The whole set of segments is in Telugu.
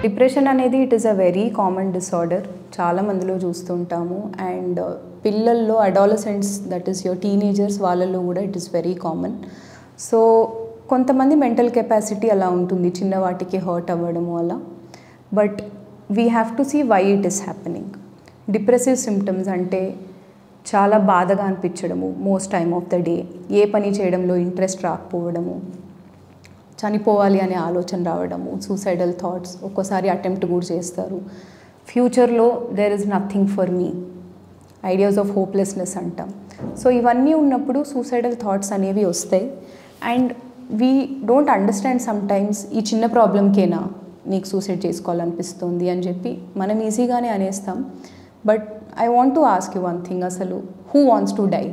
డిప్రెషన్ అనేది it is a very common disorder, చాలా మందిలో చూస్తుంటాము. అండ్ పిల్లల్లో adolescents, that is your teenagers, వాళ్ళల్లో కూడా it is very common. So కొంతమంది మెంటల్ కెపాసిటీ అలా ఉంటుంది, చిన్న వాటికి హర్ట్ అవ్వడము అలా. But we have to see why it is happening. Depressive symptoms అంటే చాలా బాధగా అనిపించడము most time of the day, ఏ పని చేయడంలో ఇంట్రెస్ట్ రాకపోవడము, చనిపోవాలి అనే ఆలోచన రావడము, సూసైడల్ థాట్స్, ఒక్కోసారి అటెంప్ట్ కూడా చేస్తారు. ఫ్యూచర్లో there is nothing for me, ideas of hopelessness అంటాం. సో ఇవన్నీ ఉన్నప్పుడు సూసైడల్ థాట్స్ అనేవి వస్తాయి. And we don't understand sometimes, ఈ చిన్న ప్రాబ్లంకేనా నీకు సూసైడ్ చేసుకోవాలనిపిస్తుంది అని చెప్పి మనం ఈజీగానే అనేస్తాం. But I want to ask you one thing, అసలు who wants to die?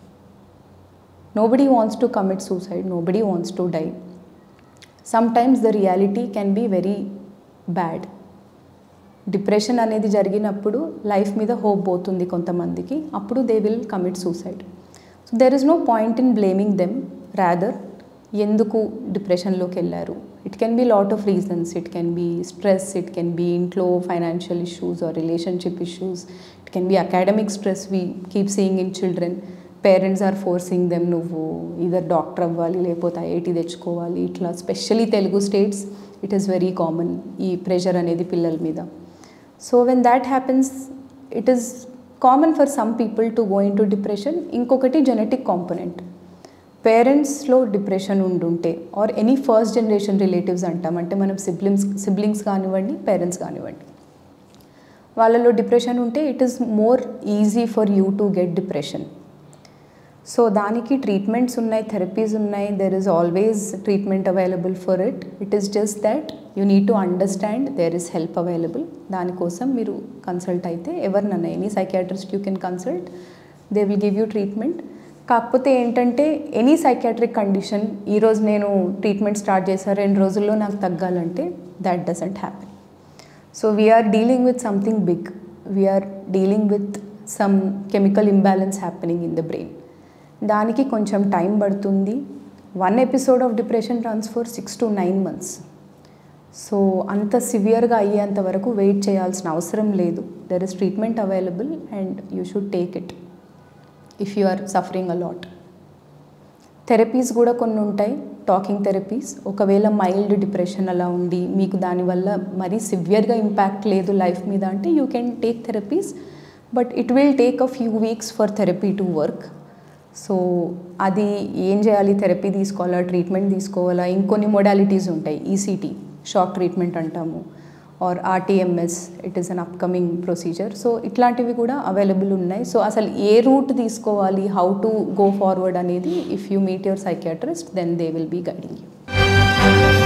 Nobody wants to commit suicide, nobody wants to die. Sometimes the reality can be very bad. Depression అనేది జరిగినప్పుడు లైఫ్ మీద హోప్ పోతుంది కొంతమందికి, అప్పుడు they will commit suicide. So there is no point in blaming them, rather ఎందుకు డిప్రెషన్లోకి వెళ్ళారు. It can be lot of reasons, it can be stress, it can be ఇంట్లో financial issues or relationship issues, it can be academic stress we keep seeing in children. Parents are forcing them, నువ్వు ఇదర్ డాక్టర్ అవ్వాలి లేకపోతే ఐఐటి తెచ్చుకోవాలి, ఇట్లా. Specially Telugu states it is very common ఈ ప్రెషర్ అనేది పిల్లల మీద. So when that happens, it is common for some people to go in to depression. ఇంకొకటి జెనెటిక్ కాంపోనెంట్. పేరెంట్స్లో డిప్రెషన్ ఉండుంటే, or any first generation relatives అంటాం, అంటే మనం సిబ్లింగ్స్ కానివ్వండి, పేరెంట్స్ కానివ్వండి, వాళ్ళలో డిప్రెషన్ ఉంటే it is more easy for you to get depression. So దానికి ట్రీట్మెంట్స్ ఉన్నాయి, థెరపీస్ ఉన్నాయి, there is always treatment available for it. It is just that you need to understand there is help available. దానికోసం మీరు కన్సల్ట్ అయితే ఎవరినన్నా, any psychiatrist you can consult, they will give you treatment. కాకపోతే ఏంటంటే ఎనీ సైకియాట్రిక్ కండిషన్, ఈరోజు నేను ట్రీట్మెంట్ స్టార్ట్ చేశాను 2 రోజుల్లో నాకు తగ్గాలంటే that doesn't happen. So we're dealing with something big, we're dealing with some chemical imbalance happening in the brain. దానికి కొంచెం టైం పడుతుంది. 1 episode of depression runs for 6 to 9 months. సో అంత సివియర్గా అయ్యేంత వరకు వెయిట్ చేయాల్సిన అవసరం లేదు. There is treatment available and you should take it if you are suffering a lot. Therapies కూడా కొన్ని ఉంటాయి, టాకింగ్ థెరపీస్. ఒకవేళ మైల్డ్ డిప్రెషన్ అలా ఉండి మీకు దానివల్ల మరీ సివియర్గా ఇంపాక్ట్ లేదు లైఫ్ మీద అంటే you can take therapies, but it will take a few weeks for therapy to work. So అది ఏం చేయాలి, థెరపీ తీసుకోవాలా, ట్రీట్మెంట్ తీసుకోవాలా, ఇంకొన్ని మొడాలిటీస్ ఉంటాయి. ఈసీటీ, షాక్ ట్రీట్మెంట్ అంటాము, or RTMS, it is an upcoming procedure. So ఇట్లాంటివి కూడా అవైలబుల్ ఉన్నాయి. సో అసలు ఏ రూట్ తీసుకోవాలి, హౌ టు గో ఫార్వర్డ్ అనేది if you meet your psychiatrist, then they will be guiding you.